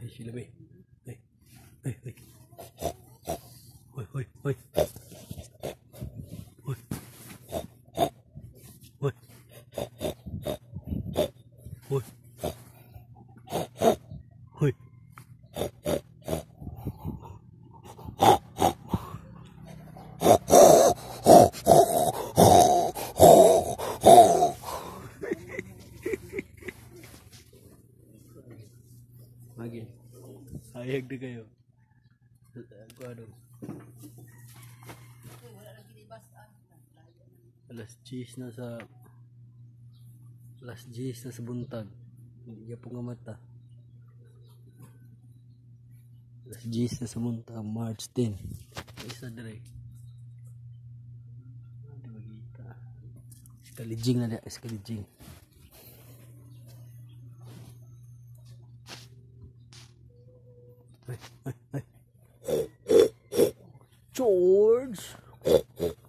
Ay, shiela be. Ay, ay, ay. Hoy, hoy, hoy. Hoy. Hoy. Hoy. Hoy. Lagi. Hayag na kayo. Ano? Alas 10 na sa buntag. Hindi niya po nga mata. Alas 10 na sa buntag, March 10. Isa dire. Hindi magita. Iskalijing na dia, iskalijing. Ay, ay, ay. George!